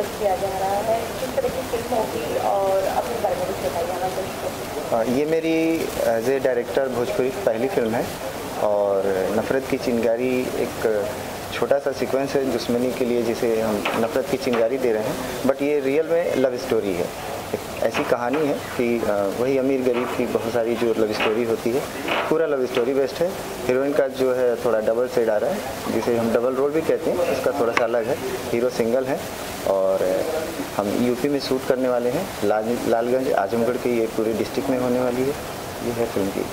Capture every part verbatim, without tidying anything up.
किया जा रहा है, किस तरह की फिल्म होगी और अपने बारे में कुछ बताइए हमें। ये मेरी एज ए डायरेक्टर भोजपुरी की पहली फिल्म है और नफ़रत की चिंगारी एक छोटा सा सीक्वेंस है दुश्मनी के लिए जिसे हम नफ़रत की चिंगारी दे रहे हैं, बट ये रियल में लव स्टोरी है। एक ऐसी कहानी है कि वही अमीर गरीब की बहुत सारी जो लव स्टोरी होती है, पूरा लव स्टोरी बेस्ड है। हीरोइन का जो है थोड़ा डबल साइड आ रहा है, जिसे हम डबल रोल भी कहते हैं, इसका थोड़ा सा अलग है। हीरो सिंगल है और हम यूपी में शूट करने वाले हैं। लाल लालगंज आजमगढ़ के ये पूरे डिस्ट्रिक्ट में होने वाली है। ये है फिल्म की।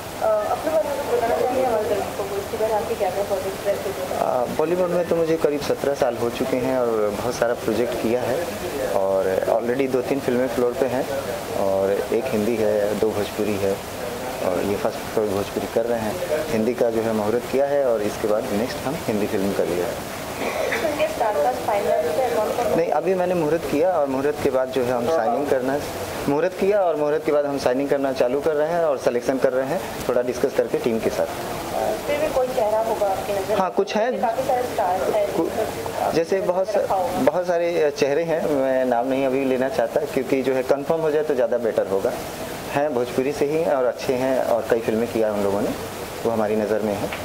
बॉलीवुड में तो मुझे करीब सत्रह साल हो चुके हैं और बहुत सारा प्रोजेक्ट किया है और ऑलरेडी दो तीन फिल्में फ्लोर पे हैं और एक हिंदी है, दो भोजपुरी है और ये फर्स्ट भोजपुरी कर रहे हैं। हिंदी का जो है मुहूर्त किया है और इसके बाद नेक्स्ट हम हिंदी फिल्म कर लिया है। नहीं, अभी मैंने मुहूर्त किया और मुहूर्त के बाद जो है हम साइनिंग करना मुहूर्त किया और मुहूर्त के बाद हम साइनिंग करना चालू कर रहे हैं और सिलेक्शन कर रहे हैं, थोड़ा डिस्कस करके टीम के साथ। फिर भी कोई चेहरा होगा आपकी नज़र? हाँ, कुछ है, काफ़ी सारे स्टार्स हैं, जैसे बहुत बहुत सारे चेहरे हैं। मैं नाम नहीं अभी लेना चाहता क्योंकि जो है कंफर्म हो जाए तो ज़्यादा बेटर होगा। हैं भोजपुरी से ही और अच्छे हैं और कई फिल्में किया उन लोगों ने, वो हमारी नज़र में है।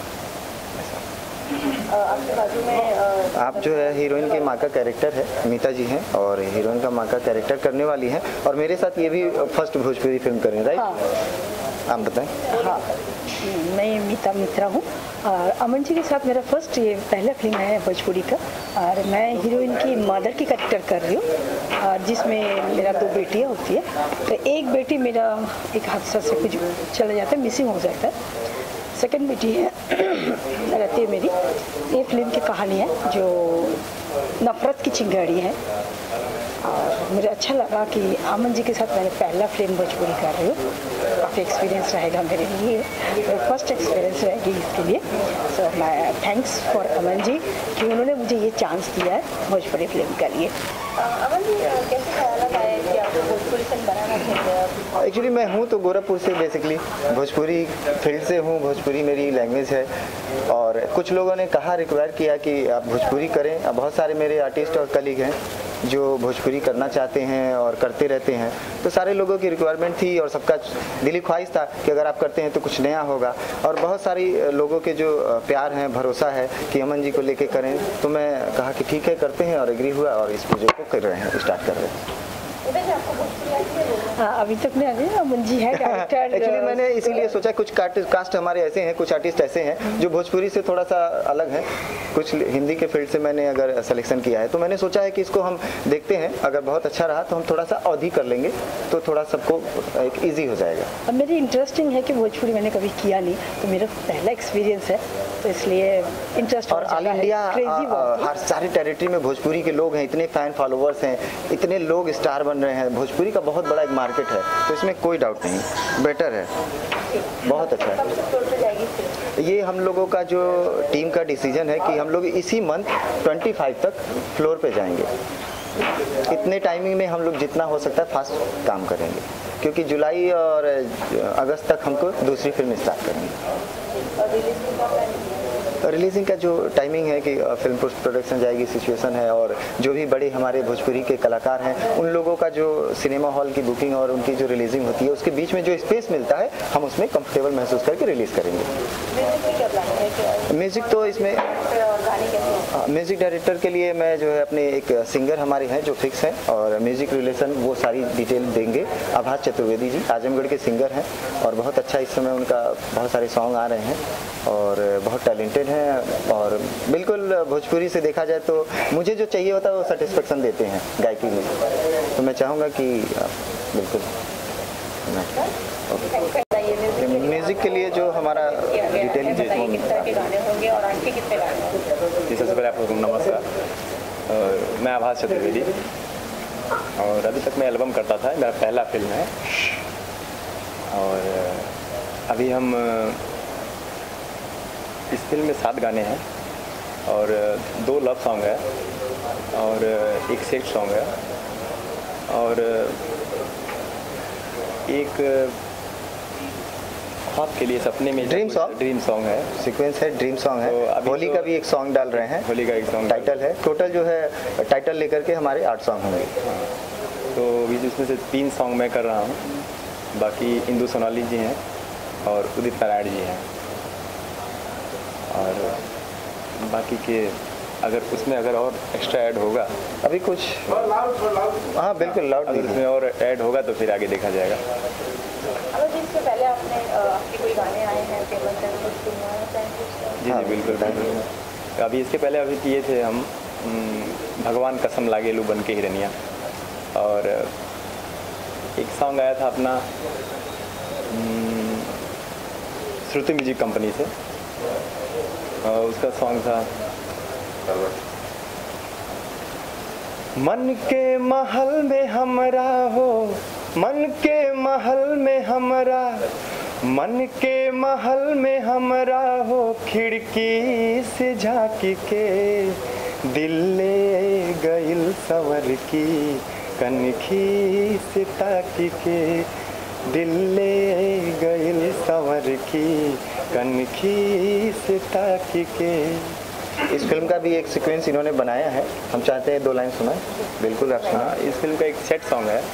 आपके बाजू में आप जो है हीरोइन के माँ का कैरेक्टर है, मीता जी हैं और हीरोइन का माँ का कैरेक्टर करने वाली हैं और मेरे साथ ये भी फर्स्ट भोजपुरी फिल्म करें, राइट? हाँ। आप बताएं। हाँ, मैं मीता मित्रा हूँ और अमन जी के साथ मेरा फर्स्ट ये पहला फिल्म है भोजपुरी का और मैं हीरोइन की मदर की कैरेक्टर कर रही हूँ और जिसमें मेरा दो बेटियाँ होती है। तो एक बेटी मेरा एक हादसा से कुछ चला जाता है, मिसिंग हो जाता है। सेकंड बेटी है रहती है मेरी। ये फिल्म की कहानी है जो नफ़रत की चिंगारी है और मुझे अच्छा लगा कि अमन जी के साथ मैंने पहला फिल्म भोजपुरी कर रही हूँ। काफ़ी एक्सपीरियंस रहेगा मेरे लिए, तो फर्स्ट एक्सपीरियंस रहेगी इसके लिए। सो मैं थैंक्स फॉर अमन जी कि उन्होंने मुझे ये चांस दिया है भोजपुरी फिल्म के लिए। अमन जी, कैसे ख्याल आया कि आपको भोजपुरी फिल्म बनाना चाहिए? एक्चुअली मैं हूँ तो गोरखपुर से, बेसिकली भोजपुरी फील्ड से हूँ, भोजपुरी मेरी लैंग्वेज है और कुछ लोगों ने कहा, रिक्वायर किया कि आप भोजपुरी करें। अब बहुत सारे मेरे आर्टिस्ट और कलीग हैं जो भोजपुरी करना चाहते हैं और करते रहते हैं, तो सारे लोगों की रिक्वायरमेंट थी और सबका दिली ख्वाहिश था कि अगर आप करते हैं तो कुछ नया होगा और बहुत सारी लोगों के जो प्यार है, भरोसा है कि अमन जी को लेके करें, तो मैं कहा कि ठीक है करते हैं और एग्री हुआ और इस प्रोजेक्ट को कर रहे हैं, स्टार्ट कर रहे हैं। हाँ, अभी तक नहीं अभी अमन जी है डायरेक्टर। एक्चुअली मैंने इसीलिए सोचा कुछ कास्ट हमारे ऐसे हैं, कुछ आर्टिस्ट ऐसे हैं जो भोजपुरी से थोड़ा सा अलग हैं, कुछ हिंदी के फील्ड से मैंने अगर सिलेक्शन किया है, तो मैंने सोचा है कि इसको हम देखते हैं, अगर बहुत अच्छा रहा तो हम थोड़ा सा अवधि कर लेंगे तो थोड़ा सबको एक ईजी हो जाएगा। अब मेरी इंटरेस्टिंग है कि भोजपुरी मैंने कभी किया नहीं, तो मेरा पहला एक्सपीरियंस है, तो इसलिए इंटरेस्ट। और ऑल इंडिया हर सारी टेरिटरी में भोजपुरी के लोग हैं, इतने फैन फॉलोवर्स हैं, इतने लोग स्टार बन रहे हैं, भोजपुरी का बहुत बड़ा एक मार्केट है, तो इसमें कोई डाउट नहीं, बेटर है, बहुत अच्छा है। ये हम लोगों का जो टीम का डिसीजन है कि हम लोग इसी मंथ पच्चीस तक फ्लोर पे जाएंगे। इतने टाइमिंग में हम लोग जितना हो सकता है फास्ट काम करेंगे क्योंकि जुलाई और अगस्त तक हमको दूसरी फिल्म स्टार्ट करेंगे। रिलीजिंग का जो टाइमिंग है कि फिल्म पोस्ट प्रोडक्शन जाएगी, सिचुएशन है और जो भी बड़े हमारे भोजपुरी के कलाकार हैं उन लोगों का जो सिनेमा हॉल की बुकिंग और उनकी जो रिलीजिंग होती है उसके बीच में जो स्पेस मिलता है हम उसमें कंफर्टेबल महसूस करके रिलीज़ करेंगे। म्यूज़िक तो इसमें म्यूज़िक डायरेक्टर के लिए मैं जो है अपने एक सिंगर हमारे हैं जो फिक्स हैं और म्यूज़िक रिलेशन वो सारी डिटेल देंगे। आभास चतुर्वेदी जी आजमगढ़ के सिंगर हैं और बहुत अच्छा इस समय उनका बहुत सारे सॉन्ग आ रहे हैं और बहुत टैलेंटेड हैं और बिल्कुल भोजपुरी से देखा जाए तो मुझे जो चाहिए होता है वो सेटिस्फेक्शन देते हैं गायकी में, तो मैं चाहूँगा कि बिल्कुल म्यूज़िक के लिए जो हमारा डिटेल जी, सबसे पहले आपको नमस्कार। मैं आभास चतुर्वेदी और अभी तक मैं एल्बम करता था, मेरा पहला फिल्म है और अभी हम इस फिल्म में सात गाने हैं और दो लव सॉन्ग है और एक सेक्स सॉन्ग है और एक ख्वाब के लिए सपने में ड्रीम सॉन्ग ड्रीम सॉन्ग है, सीक्वेंस है, ड्रीम सॉन्ग है। तो होली तो, का भी एक सॉन्ग डाल रहे हैं, होली का एक सॉन्ग टाइटल है। टोटल जो है टाइटल लेकर के हमारे आठ सॉन्ग होंगे। तो बीच उसमें से तीन सॉन्ग मैं कर रहा हूँ, बाकी इंदु सोनाली जी हैं और उदित नारायण जी हैं, और बाकी के अगर उसमें अगर और एक्स्ट्रा ऐड होगा अभी कुछ, हाँ बिल्कुल लाउड, अगर उसमें और ऐड होगा तो फिर आगे देखा जाएगा। अगर जी इससे पहले आपने आपके कोई गाने आए हैं फेमस हैं कुछ सुनवाना चाहेंगे? जी हाँ, जी बिल्कुल बिल्कुल। अभी इसके पहले अभी किए थे हम भगवान कसम लागे लू बन के हिरनिया, और एक सॉन्ग आया था अपना श्रुति म्यूजिक कंपनी से, और उसका सॉन्ग था मन के महल में हमरा हो, मन के महल में हमरा, मन के महल में हमरा हो, खिड़की से झांकी के दिल ले गइल सवर की, कनखी से ताकी के दिल ले गइल सवर की, कनखी से ताकी के। इस फिल्म का भी एक सीक्वेंस इन्होंने बनाया है, हम चाहते हैं दो लाइन सुनाएं। बिल्कुल आप सुना। इस फिल्म का एक सेट सॉन्ग है।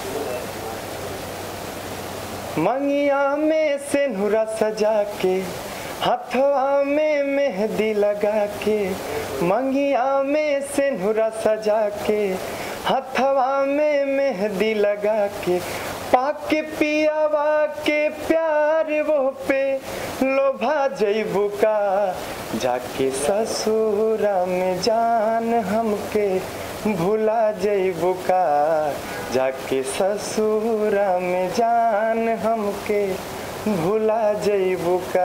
मंगिया में सिंदूरा सजा के, हथवा में मेहंदी लगा के, मंगिया में सिंदूरा सजा के, हथवा में मेहंदी लगा के, पाके पियावा के प्यार वो पे लोभा जइबू का, जाके ससुरा में जान हमके भुला जइबू का, जाके ससुरा में जान हमके भुला जइबू का।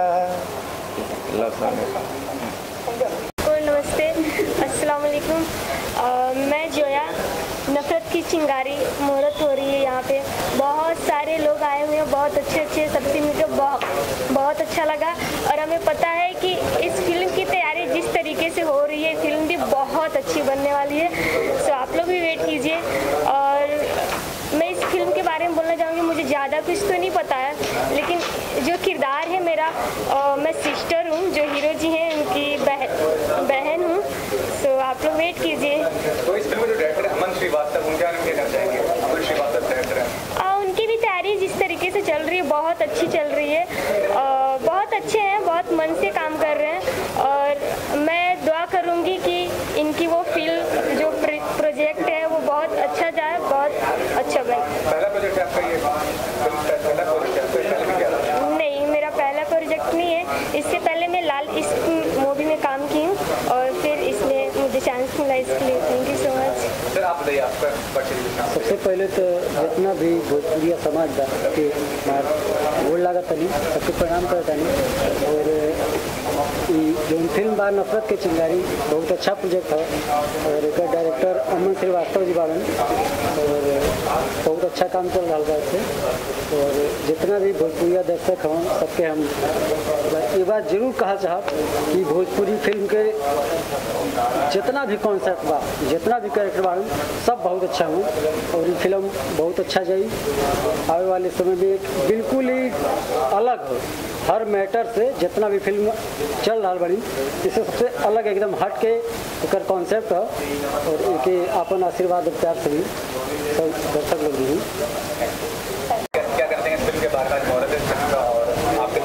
नमस्ते, अस्सलाम वालेकुम। मैं जोया, नफरत की चिंगारी मुहूर्त हो रही है यहाँ पे, बहुत सारे लोग आए हुए हैं, बहुत अच्छे अच्छे, सबसे मिलकर बहुत बहुत अच्छा लगा। और हमें पता है कि इस फिल्म की तैयारी जिस तरीके से हो रही है, फिल्म भी बहुत अच्छी बनने वाली है। सो आप लोग भी वेट कीजिए। और मैं इस फिल्म के बारे में बोलना चाहूँगी, मुझे ज़्यादा कुछ तो नहीं पता है, लेकिन जो किरदार है मेरा, आ, मैं सिस्टर हूँ, जो हीरो जी हैं उनकी बहन बहन हूँ। सो आप लोग वेट कीजिए। तो इस फिल्म में जो डायरेक्टर अमन श्रीवास्तव, उनके बारे में क्या कहना चाहेंगे? अमन श्रीवास्तव डायरेक्टर है, आ, उनकी भी तैयारी जिस तरीके से चल रही है बहुत अच्छी चल रही है। आ, बहुत अच्छे हैं, बहुत मन से काम कर रहे हैं, और मैं दुआ करूँगी कि इनकी वो फिल्म जो प्रोजेक्ट है वो बहुत अच्छा जाए, बहुत अच्छा बने। पहला प्रोजेक्ट है आपका ये? पहला प्रोजेक्ट है आपका? पहले भी क्या था? नहीं, मेरा पहला प्रोजेक्ट नहीं है। इससे पहले मैं लाल इस मूवी में काम की हूँ, और फिर इसमें मुझे चांस मिला, इसके लिए thank you so much. Sir आप बताइए आपका पर्टिकुलर। सबसे पहले तो जितना भी भोजपुरी समाज बा के गोड़ लागत तनी, सबके प्रणाम करता नहीं। और जो फिल्म बा नफरत के चिंगारी बहुत अच्छा प्रोजेक्ट है, और एक डायरेक्टर अमन श्रीवास्तव जी बारन, और बहुत अच्छा काम चल रहा है इससे। और जितना भी भोजपुरिया दर्शक हों सबके हम ये बात जरूर कहा चाहब कि भोजपुरी फिल्म के जितना भी कॉन्सेप्ट बा, जितना भी कैरेक्टर बा, सब बहुत अच्छा हो, और ये फिल्म बहुत अच्छा जाई। आने वाले समय में एक बिल्कुल ही अलग हो, हर मैटर से जितना भी फिल्म चल रहा बड़ी, इससे सबसे अलग एकदम हट के एक कॉन्सेप्ट है। और एक अपन आशीर्वाद प्यार से भी सब दर्शक लोग भी क्या करते हैं इस फिल्म के बारे में? मुहूर्त है फिल्म का, और आपके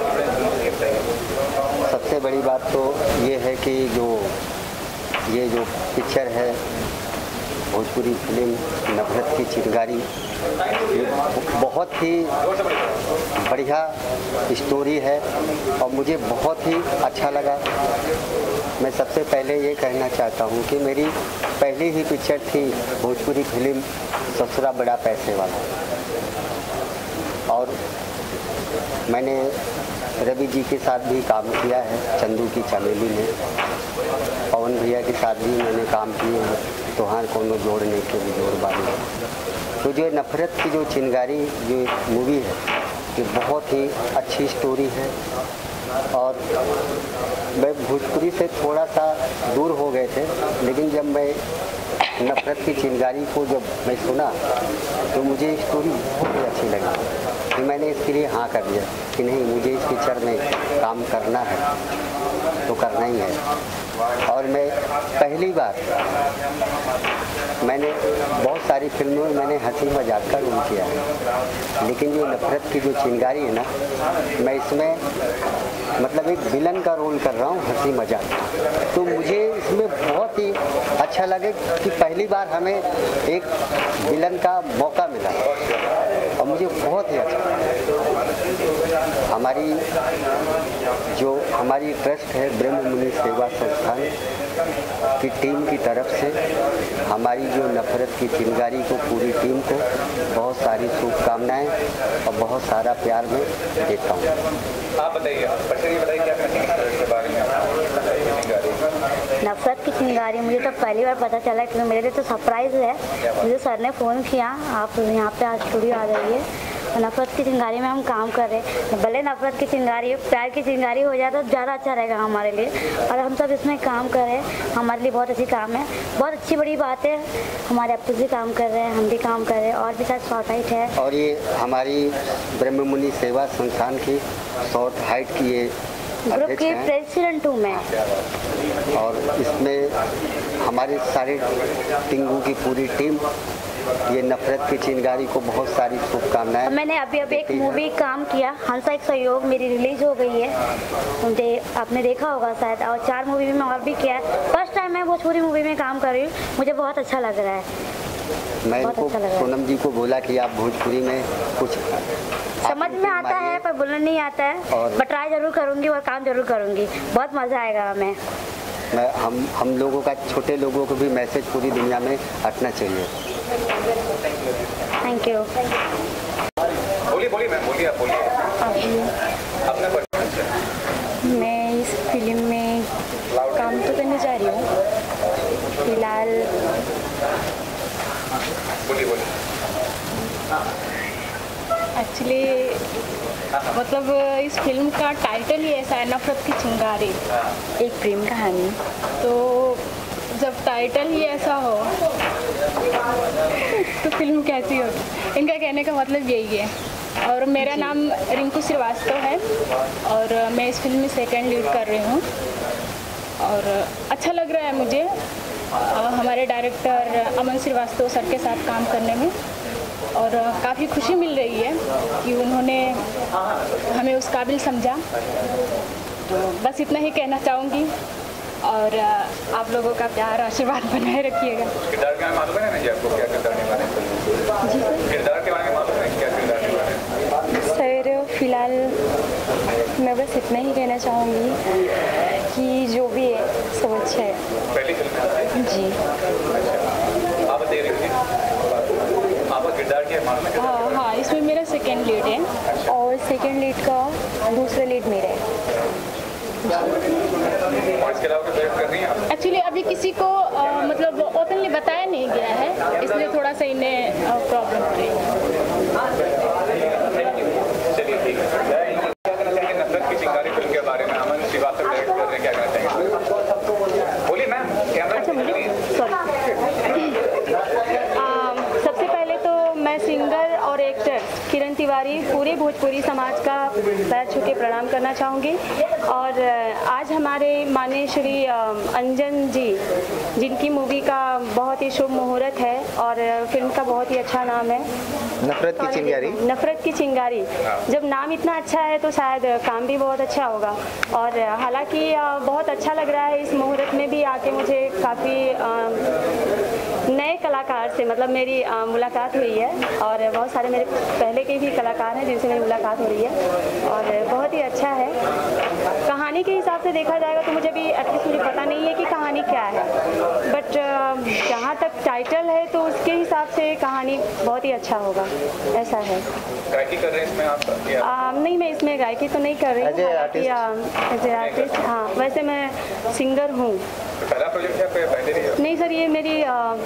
सबसे बड़ी बात तो ये है कि जो ये जो पिक्चर है भोजपुरी फिल्म नफरत की चिंगारी, ये बहुत ही बढ़िया स्टोरी है और मुझे बहुत ही अच्छा लगा। मैं सबसे पहले ये कहना चाहता हूँ कि मेरी पहली ही पिक्चर थी भोजपुरी फिल्म ससुरा बड़ा पैसे वाला, और मैंने रवि जी के साथ भी काम किया है, चंदू की चमेली में, पवन भैया के साथ भी मैंने काम किए हैं, तोहार कोनो जोड़ने के भी जोड़ बारी। तो जो नफरत की जो चिंगारी जो मूवी है, ये बहुत ही अच्छी स्टोरी है। और मैं भोजपुरी से थोड़ा सा दूर हो गए थे, लेकिन जब मैं नफरत की चिंगारी को जब मैं सुना तो मुझे स्टोरी बहुत ही अच्छी लगी, कि मैंने इसके लिए हाँ कर दिया कि नहीं, मुझे इस पिक्चर में काम करना है तो करना ही है। और मैं पहली बार मैंने बहुत सारी फिल्मों में मैंने हंसी मजाक का रोल किया है, लेकिन जो नफरत की जो चिंगारी है ना, मैं इसमें मतलब एक विलन का रोल कर रहा हूँ, हंसी मजाक। तो मुझे इसमें बहुत ही अच्छा लगे कि पहली बार हमें एक विलन का मौका मिला और मुझे बहुत ही अच्छा लगा। हमारी जो हमारी ट्रस्ट है ब्रह्म मुनि सेवा संस्थान की टीम की तरफ से हमारी जो नफरत की चिंगारी को पूरी टीम को बहुत सारी शुभकामनाएं और बहुत सारा प्यार मैं देता हूँ। आप बताइए, बताइए क्या इसके बारे में। नफरत की चिंगारी मुझे तो पहली बार पता चला, क्योंकि मेरे लिए तो सरप्राइज़ है। मुझे सर ने फ़ोन किया, आप यहाँ पे आज स्टूडियो आ जाइए, नफरत की चिंगारी में हम काम कर रहे हैं। भले नफरत की चिंगारी प्यार की चिंगारी हो जाए तो ज़्यादा अच्छा रहेगा हमारे लिए, और हम सब इसमें काम कर रहे हैं, हमारे लिए बहुत अच्छी काम है, बहुत अच्छी बड़ी बात है। हमारे एक्टर्स भी काम कर रहे हैं, हम भी काम कर रहे हैं, और भी शायद शॉर्ट हाइट है। और ये हमारी ब्रह्म मुनि सेवा संस्थान की शॉर्ट हाइट की ये ग्रुप की प्रेसिडेंट हूँ मैं, और इसमें हमारे सारे टिंगू की पूरी टीम ये नफरत की चिंगारी को बहुत सारी शुभकामनाएं। मैंने अभी अभी एक मूवी काम किया, हंसा एक सहयोग, मेरी रिलीज हो गई है, दे, आपने देखा होगा शायद, और चार मूवी में और भी किया है। फर्स्ट टाइम मैं भोजपुरी मूवी में काम कर रही हूँ, मुझे बहुत अच्छा लग रहा है। मैं इनको अच्छा सोनम जी को बोला कि आप भोजपुरी में कुछ समझ में आता है पर बोलना नहीं आता है, बट ट्राई जरूर करूँगी और काम जरूर करूँगी, बहुत मज़ा आएगा हमें। मैं हम हम लोगों का, छोटे लोगों को भी मैसेज पूरी दुनिया में हटना चाहिए। Thank you. बोलिए बोलिए मैम, बोलिए आप बोलिए। अपना परिचय। मैं इस फिल्म में काम तो करने जा रही हूँ फिलहाल। बोलिए बोलिए। एक्चुअली मतलब इस फिल्म का टाइटल ही ऐसा है, नफरत की चिंगारी, एक प्रेम कहानी। तो जब टाइटल ही ऐसा हो तो फिल्म कैसी होगी, इनका कहने का मतलब यही है। और मेरा नाम रिंकू श्रीवास्तव है और मैं इस फिल्म में सेकंड लीड कर रही हूँ, और अच्छा लग रहा है मुझे हमारे डायरेक्टर अमन श्रीवास्तव सर के साथ काम करने में, और काफ़ी खुशी मिल रही है कि उन्होंने हमें उस काबिल समझा। तो बस इतना ही कहना चाहूँगी, और आप लोगों का प्यार आशीर्वाद बनाए रखिएगा। किरदार के बारे में मालूम है ना जी आपको, क्या किरदार निभाने हैं? जी सर, किरदार के बारे में मालूम है, क्या किरदार निभाने हैं? सर फिलहाल मैं बस इतना ही कहना चाहूँगी कि जो भी है सब अच्छा है। पहली फिल्म जी। आप बताइए आपका किरदार क्या मालूम है? हाँ हाँ, इसमें मेरा सेकेंड लीड है और सेकेंड लीड का दूसरा लीड मेरा है। एक्चुअली अभी किसी को आ, मतलब ओपनली बताया नहीं गया है, इसलिए थोड़ा सा इन्हें प्रॉब्लम हो रही है। नफरत की चिंगारी फिल्म के बारे में अमन श्रीवास्तव डायरेक्ट कर रहे हैं, क्या कहना चाहेंगे? बोलिए मैम, कैमरा। अच्छा मुझे सॉरी, सबसे पहले तो मैं सिंगर और एक्टर किरण तिवारी पूरे भोजपुरी समाज का पैर छू के प्रणाम करना चाहूँगी। और आज हमारे माननीय श्री अंजन जी, जिनकी मूवी का बहुत ही शुभ मुहूर्त है और फिल्म का बहुत ही अच्छा नाम है नफरत की चिंगारी। नफरत की चिंगारी, जब नाम इतना अच्छा है तो शायद काम भी बहुत अच्छा होगा। और हालांकि बहुत अच्छा लग रहा है इस मुहूर्त में भी आके, मुझे काफ़ी नए कलाकार से मतलब मेरी मुलाकात हुई है, और बहुत सारे मेरे पहले के भी कलाकार हैं जिनसे मेरी मुलाकात हो रही है, और बहुत ही अच्छा है। कहानी के हिसाब से देखा जाएगा तो मुझे भी एटलीस्ट मुझे पता नहीं है कि कहानी क्या है, बट जहाँ तक टाइटल है तो उसके हिसाब से कहानी बहुत ही अच्छा होगा, ऐसा है। गायकी कर रहे हैं इसमें आप? आ, नहीं, मैं इसमें गायकी तो नहीं कर रही हूँ एज ए आर्टिस्ट। हाँ, वैसे मैं सिंगर हूँ। पहला प्रोजेक्ट है, पहले नहीं? नहीं सर, ये मेरी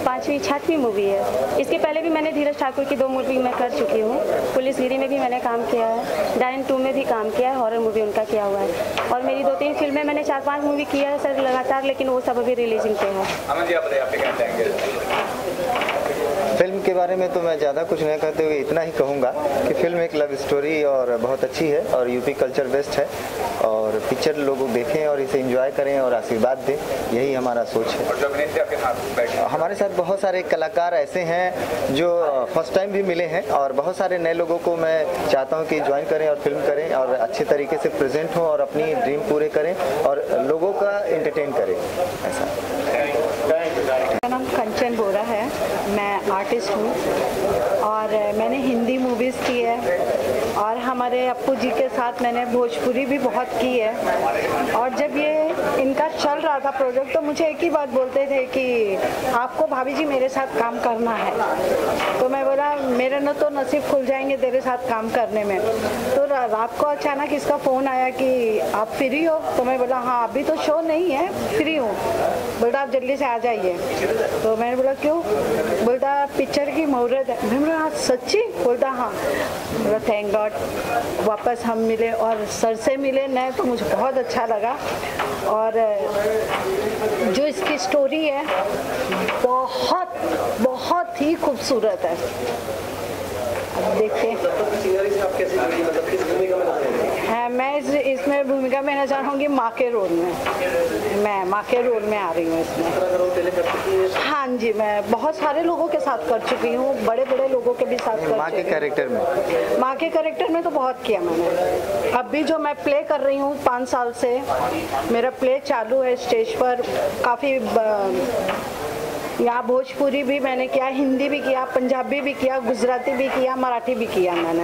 पाँचवीं छठवीं मूवी है। इसके पहले भी मैंने धीरज ठाकुर की दो मूवी मैं कर चुकी हूँ। पुलिसगिरी में भी मैंने काम किया है, डायन टू में भी काम किया है, हॉरर मूवी उनका किया हुआ है। और मेरी दो तीन फिल्में मैंने चार पाँच मूवी किया है सर लगातार, लेकिन वो सब अभी रिलीजिंग पे है। अमन जी आप बताइए, आप क्या कहना चाहेंगे? फिल्म के बारे में तो मैं ज़्यादा कुछ नहीं कहते हुए इतना ही कहूँगा कि फिल्म एक लव स्टोरी और बहुत अच्छी है और यूपी कल्चर बेस्ड है, और पिक्चर लोग देखें और इसे एंजॉय करें और आशीर्वाद दें, यही हमारा सोच है। और जो अभिनेत्री आपके साथ बैठे हमारे साथ बहुत सारे कलाकार ऐसे हैं जो फर्स्ट टाइम भी मिले हैं, और बहुत सारे नए लोगों को मैं चाहता हूं कि ज्वाइन करें और फिल्म करें और अच्छे तरीके से प्रेजेंट हों और अपनी ड्रीम पूरे करें और लोगों का एंटरटेन करें। ऐसा मेरा नाम कंचन बोरा है, मैं आर्टिस्ट हूँ और मैंने हिंदी मूवीज़ की है और हमारे अप्पू जी के साथ मैंने भोजपुरी भी बहुत की है। और जब ये इनका चल रहा था प्रोजेक्ट तो मुझे एक ही बात बोलते थे कि आपको भाभी जी मेरे साथ काम करना है। तो मैं बोला मेरे न तो नसीब खुल जाएंगे तेरे साथ काम करने में। तो रात को अचानक इसका फ़ोन आया कि आप फ्री हो, तो मैं बोला हाँ अभी तो शो नहीं है, फ्री हूँ। बोलता आप जल्दी से आ जाइए। तो मैंने बोला क्यों? बोलता पिक्चर की मुहूर्त है। मैंने बोला हाँ सच्ची? बोलता हाँ। बोला थैंक गॉड वापस हम मिले और सर से मिले नए, तो मुझे बहुत अच्छा लगा। और जो इसकी स्टोरी है बहुत बहुत ही खूबसूरत है। अब देखते हैं हाँ, मैं इस, इसमें भूमिका में नजर आऊँगी माँ के रोल में। मैं माँ के रोल में आ रही हूँ इसमें। हाँ जी, मैं बहुत सारे लोगों के साथ कर चुकी हूँ, बड़े बड़े लोगों के भी साथ कर माँ के कैरेक्टर में माँ के कैरेक्टर में तो बहुत किया मैंने। अभी जो मैं प्ले कर रही हूँ पाँच साल से मेरा प्ले चालू है स्टेज पर। काफ़ी यहाँ भोजपुरी भी मैंने किया, हिंदी भी किया, पंजाबी भी किया, गुजराती भी किया, मराठी भी किया मैंने।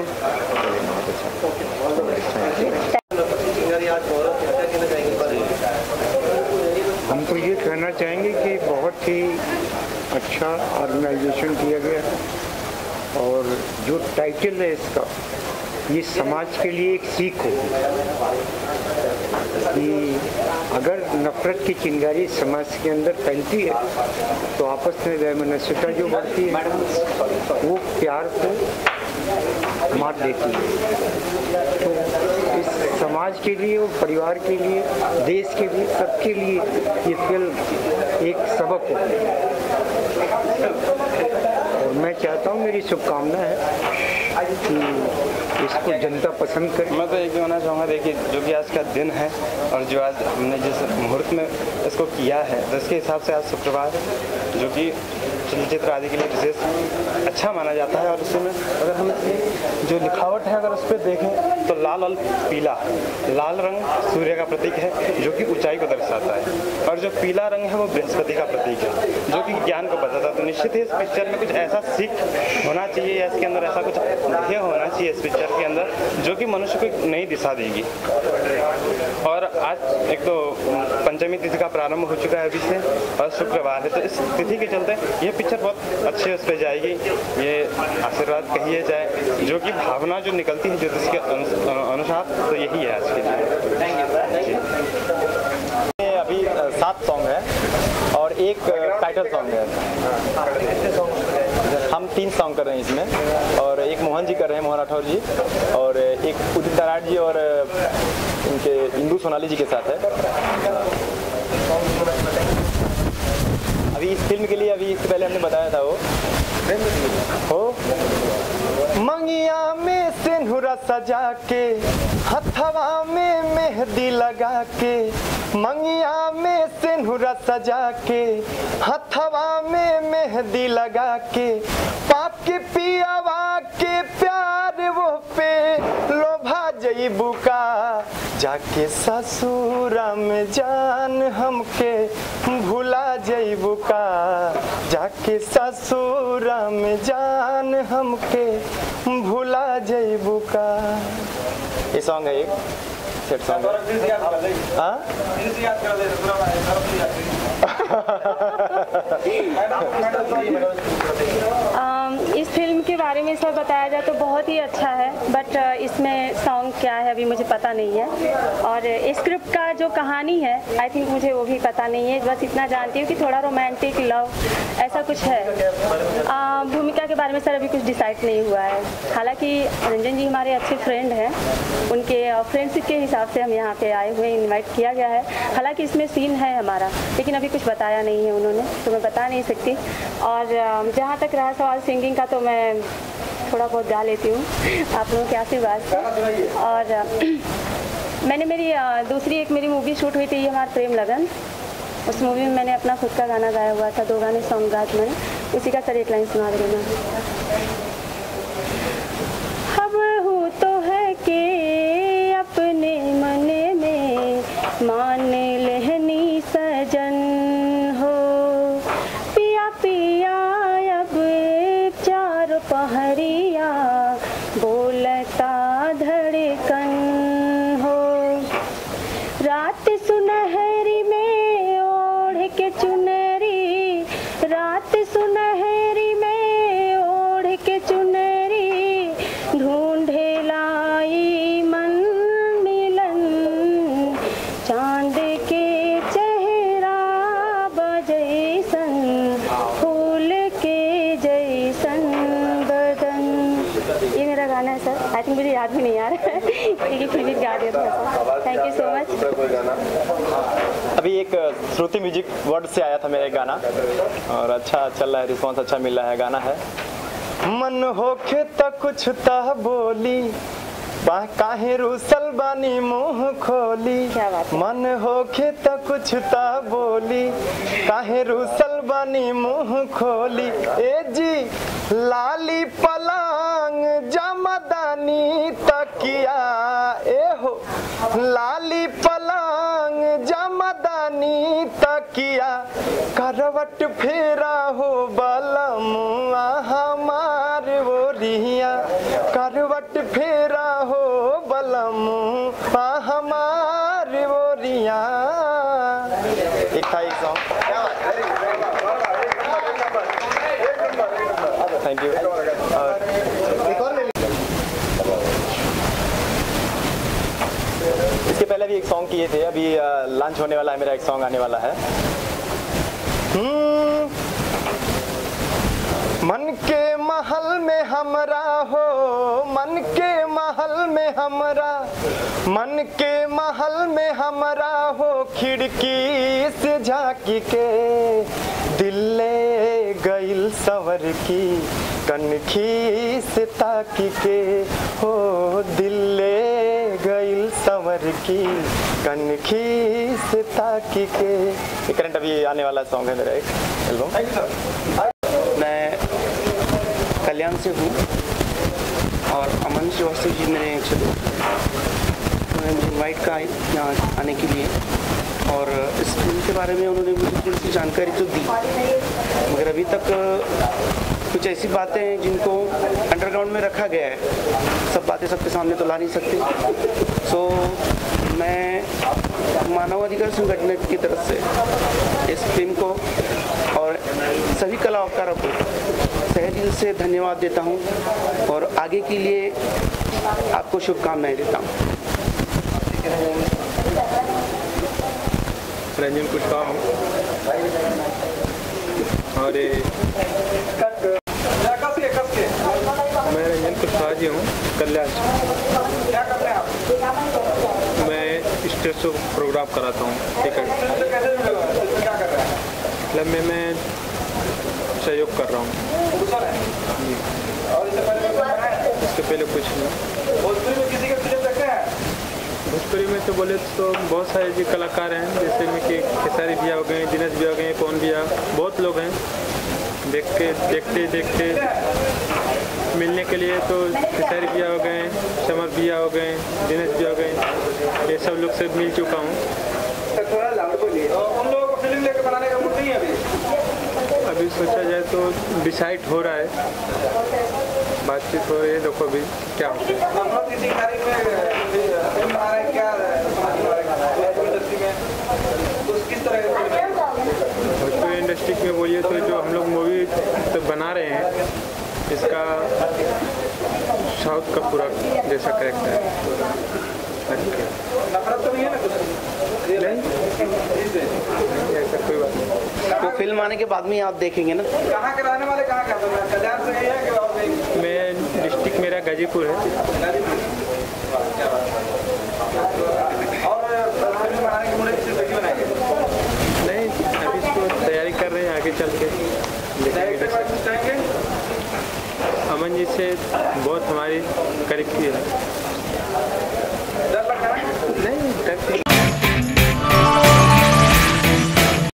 हम तो ये कहना चाहेंगे कि बहुत ही अच्छा ऑर्गेनाइजेशन किया गया और जो टाइटल है इसका ये समाज के लिए एक सीख हो कि अगर नफरत की चिंगारी समाज के अंदर फैलती है तो आपस में वैमनस्यता जो बढ़ती है वो प्यार को मार देती है। तो इस समाज के लिए और परिवार के लिए, देश के लिए, सबके लिए ये फिल्म एक सबक है और मैं चाहता हूँ, मेरी शुभकामना है कि इसको जनता पसंद करे। मैं तो एक कहना चाहूँगा, देखिए जो कि आज का दिन है और जो आज हमने जिस मुहूर्त में इसको किया है तो इसके हिसाब से आज शुक्रवार है जो कि चलचित्र आदि के लिए विशेष अच्छा माना जाता है। और उसमें अगर हम जो लिखावट है अगर उस पर देखें तो लाल और पीला, लाल रंग सूर्य का प्रतीक है जो कि ऊंचाई को दर्शाता है और जो पीला रंग है वो बृहस्पति का प्रतीक है जो कि ज्ञान को बताता है। तो निश्चित ही इस पिक्चर में कुछ ऐसा सीख होना चाहिए या इसके अंदर ऐसा कुछ ध्येय होना चाहिए इस पिक्चर के अंदर जो कि मनुष्य को एक नई दिशा देगी। और आज एक तो पंचमी तिथि का प्रारंभ हो चुका है अभी से और शुक्रवार है, तो इस तिथि के चलते ये पिक्चर बहुत अच्छे उस पर जाएगी, ये आशीर्वाद कहिए जाए जो कि भावना जो निकलती है ज्योतिष के अनुसार, तो यही है आज के लिए। अभी सात सॉन्ग है और एक टाइटल सॉन्ग है। हम तीन सॉन्ग कर रहे हैं इसमें और एक मोहन जी कर रहे हैं, मोहन राठौर जी, और एक उदित नारायण जी और इनके इंदू सोनाली जी के साथ है। अभी इस फिल्म के लिए अभी इससे पहले हमने बताया था वो हो मंगिया में सिंदूरा सजा के हथवा में मेहंदी लगा के, मंगिया में सिंदूरा सजा के हथवा में मेहंदी लगा के, पाके पियावा के प्यार वो पे लोभा जईबू का, जाके ससुरा में जान हमके भुला जईबू का, जाके ससुरा में जान हमके भुला जईबू का। ये सॉन्ग है, एक सेट सॉन्ग है। हाँ इस फिल्म के बारे में सर बताया जाए तो बहुत ही अच्छा है, बट इसमें सॉन्ग क्या है अभी मुझे पता नहीं है, और स्क्रिप्ट का जो कहानी है आई थिंक मुझे वो भी पता नहीं है। बस इतना जानती हूँ कि थोड़ा रोमांटिक लव ऐसा कुछ है। आ, भूमिका के बारे में सर अभी कुछ डिसाइड नहीं हुआ है। हालांकि रंजन जी हमारे अच्छे फ्रेंड हैं, उनके फ्रेंडशिप के हिसाब से हम यहाँ पे आए हुए, इनवाइट किया गया है। हालांकि इसमें सीन है हमारा, लेकिन अभी कुछ बताया नहीं है उन्होंने, तो मैं बता नहीं सकती। और जहाँ तक रहा सवाल सिंगिंग का, तो मैं थोड़ा बहुत गा लेती हूँ आप लोगों के आशीर्वाद से। और मैंने मेरी दूसरी एक मेरी मूवी शूट हुई थी, ये हमारा प्रेम लगन। उस मूवी में मैंने अपना खुद का गाना गाया हुआ था, दो गाने सॉन्ग गाए थे मैंने, उसी का सर एक लाइन सुना देना। अब हूँ तो है कि अपने मन में मान लेहनी सजन हो, पिया पिया अब चार पहरिया बोलता धड़कन हो, रात सुनहरी में ओढ़ के चुनरी, रात सुनहरी में ओढ़ के चुनरी, ढूंढे लाई मन मिलन, चांद के चेहरा बजैसन, फूल के जैसन बदन। ये मेरा गाना है सर, आई थिंक मुझे याद भी नहीं आ रहा है क्योंकि फिर भी गा दिया था। Thank you so much. अभी एक श्रुति म्यूजिक वर्ड से आया था मेरा एक गाना, और अच्छा चल रहा है, रिस्पॉन्स अच्छा मिल रहा है। गाना है मन होखे त कुछ त बोली, काहे रूसल बानी मुंह खोली, मन होखे त कुछ त बोली, काहे रूसल बानी मुंह खोली, ए जी लाली पलंग जमदानी तकिया, ए हो लाली पलंग जमदानी तकिया, करवट फेरा हो बलमुआ हमार ओरिया, करवट फेरा हो बलमुआ हमार ओरिया। एक था एक सॉन्ग। Thank you. इसके पहले भी एक सॉन्ग किए थे, अभी लॉन्च होने वाला है मेरा एक सॉन्ग आने वाला है। मन के महल में हमरा हो, मन के महल में हमरा, मन के महल में हमरा हो, खिड़की से झांकी के दिल ले गइल सवर की, कनखी से ताकी के हो दिल ले गइल सवर की, कनखी से ताकी के। ये करंट अभी आने वाला सॉन्ग है मेरा एक एल्बम। मैं कल्याण से हूँ और अमन श्रीवास्तव जी मेरे एक्चुअली उन्होंने मुझे इन्वाइट करा यहाँ आने के लिए, और इस फिल्म के बारे में उन्होंने मुझे थोड़ी सी जानकारी तो दी, मगर अभी तक कुछ ऐसी बातें हैं जिनको अंडरग्राउंड में रखा गया है, सब बातें सबके सामने तो ला नहीं सकते। सो मैं मानवाधिकार संगठन की तरफ से इस फिल्म को और सभी कलाकारों को तहे दिल से धन्यवाद देता हूं, और आगे के लिए आपको शुभकामनाएं देता हूं। रंजन कुशवाहा हूँ और मैं रंजन कुशवाहा जी हूँ कल्याण। मैं स्टेज शो प्रोग्राम कराता हूँ टिकट क्लब में, मैं सहयोग कर रहा हूँ। इसके पहले कुछ नहीं। भोजपुरी में तो बोले तो बहुत सारे जो कलाकार हैं, जैसे में कि खेसारी भैया हो गए, दिनेश भैया हो गए, पवन भैया, बहुत लोग हैं। देखते देखते देखते मिलने के लिए तो खेसारी भैया हो गए, समर भैया हो गए, दिनेश भैया हो गए, ये सब लोग से मिल चुका हूँ। अभी सोचा जाए तो डिसाइड हो रहा है, बातचीत हो रही है, देखो अभी क्या होता है। भोजपुरी इंडस्ट्री में बोलिए तो जो हम लोग मूवी तो बना रहे हैं, इसका साउथ का पूरा जैसा करेक्टर है। नफरत तो नहीं है ना कुछ? नहीं ऐसा कोई बात नहीं। तो फिल्म आने के बाद में आप देखेंगे ना? कहाँ के रहने वाले, कहाँ का? कल्याण से है कि और नहीं? मैं डिस्ट्रिक्ट मेरा गाजीपुर है। और फिल्म बनाने की मुझे किसी तक बनाएंगे? नहीं, अभी इसको तैयारी कर रहे हैं, आगे चल के चाहेंगे। अमन जी से बहुत हमारी करीब की है। डर लगता है? नहीं, डर की